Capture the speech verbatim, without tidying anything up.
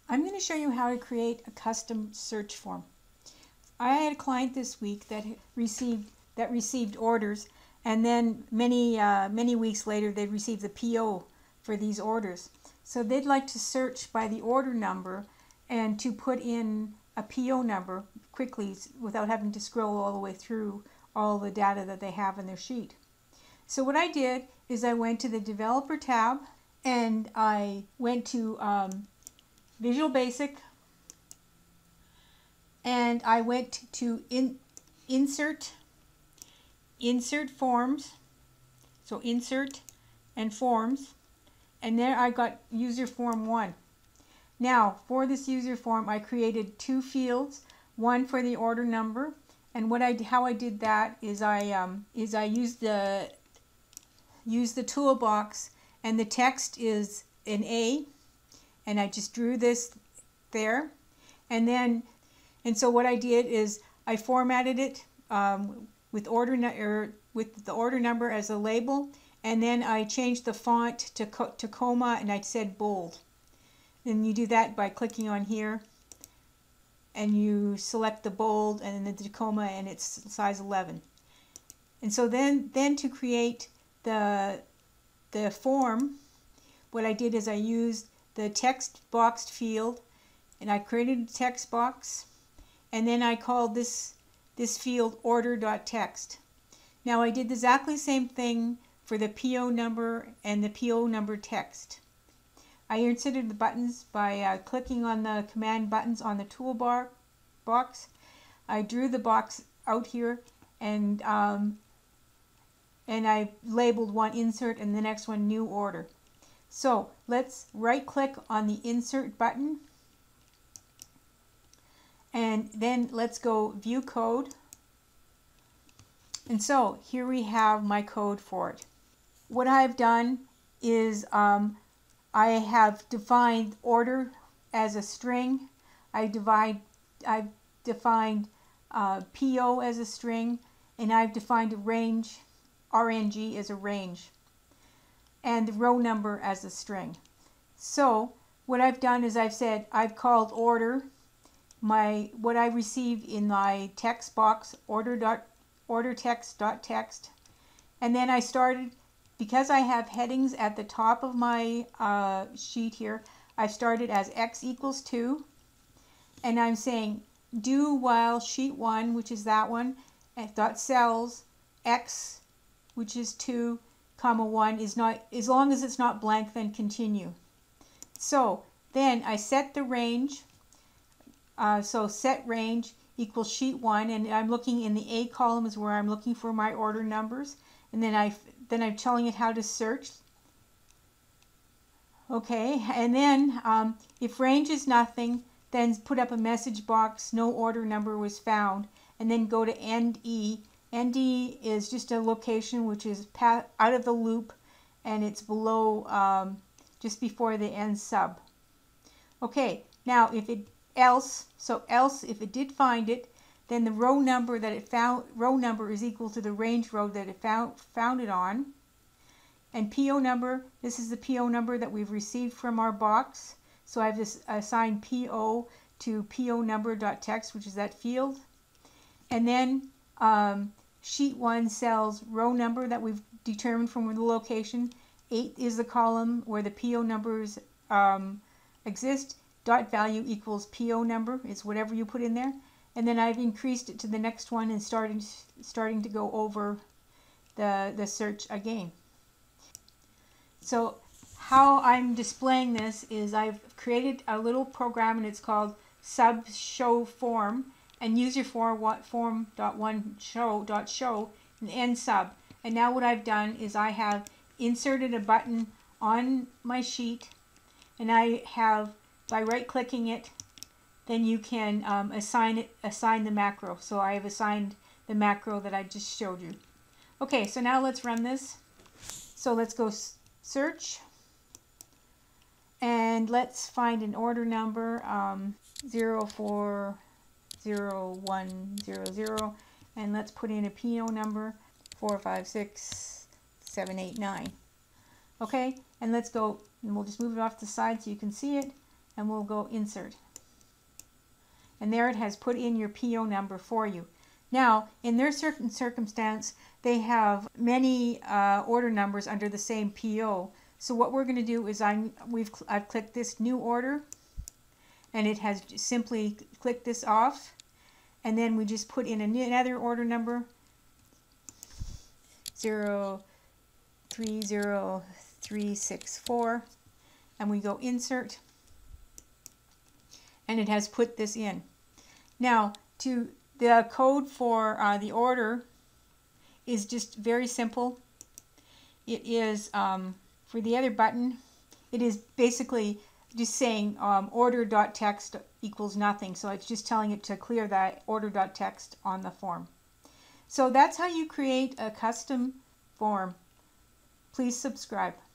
I'm going to show you how to create a custom search form. I had a client this week that received that received orders, and then many uh, many weeks later they'd received the P O for these orders. So they'd like to search by the order number and to put in a P O number quickly without having to scroll all the way through all the data that they have in their sheet. So what I did is I went to the Developer tab and I went to um, Visual Basic, and I went to in, Insert, Insert Forms, so Insert and Forms, and there I got User Form one. Now for this user form I created two fields, one for the order number, and what I how I did that is I um, is I used the used the toolbox, and the text is an A, and I just drew this there, and then and so what I did is I formatted it um, with order or with the order number as a label, and then I changed the font to Tacoma and I said bold. And you do that by clicking on here, and you select the bold and then the Tacoma, and it's size eleven. And so then then to create the the form, what I did is I used the text boxed field, and I created a text box, and then I called this this field order.Text. Now I did exactly the same thing for the P O number and the P O number text. I inserted the buttons by uh, clicking on the command buttons on the toolbar box. I drew the box out here, and um, and I labeled one insert and the next one new order. So let's right click on the insert button, and then let's go view code. And so here we have my code for it. What I've done is um, I have defined order as a string. I divide, I've defined uh, P O as a string, and I've defined a range, R N G as a range, and the row number as a string. So what I've done is I've said I've called order my what I receive in my text box order dot order text dot text, and then I started. Because I have headings at the top of my uh, sheet here, I started as x equals two, and I'm saying do while sheet one, which is that one, dot cells x, which is two, comma one is not, as long as it's not blank, then continue. So then I set the range, uh, so set range equals sheet one, and I'm looking in the A column is where I'm looking for my order numbers, and then I then I'm telling it how to search. Okay, and then um, if range is nothing, then put up a message box, no order number was found, and then go to ende. Ende is just a location which is out of the loop, and it's below, um, just before the end sub. Okay, now if it else, so else if it did find it, then the row number that it found, row number is equal to the range row that it found, found it on. And P O number, this is the P O number that we've received from our box. So I've just assigned P O to P O number.Text, which is that field. And then um, sheet one cells row number that we've determined from the location. eight is the column where the P O numbers um, exist. Dot value equals P O number. It's whatever you put in there. And then I've increased it to the next one and starting starting to go over the, the search again. So how I'm displaying this is I've created a little program, and it's called sub show form, and user form form dot one show dot show and end sub. And now what I've done is I have inserted a button on my sheet, and I have, by right clicking it, then you can um, assign it, assign the macro. So I have assigned the macro that I just showed you. Okay, so now let's run this. So let's go search, and let's find an order number, um, zero four zero one zero zero, and let's put in a P O number, four five six seven eight nine. Okay, and let's go, and we'll just move it off the side so you can see it. and we'll go insert. And there it has put in your P O number for you. Now, in their certain circumstance, they have many uh, order numbers under the same P O. So what we're going to do is I'm, we've, I've clicked this new order, and it has simply clicked this off, and then we just put in another order number, zero three zero three six four, and we go insert, and it has put this in. Now, to the code for uh, the order is just very simple. It is, um, for the other button, it is basically just saying um, order.text equals nothing. So it's just telling it to clear that order.text on the form. So that's how you create a custom form. Please subscribe.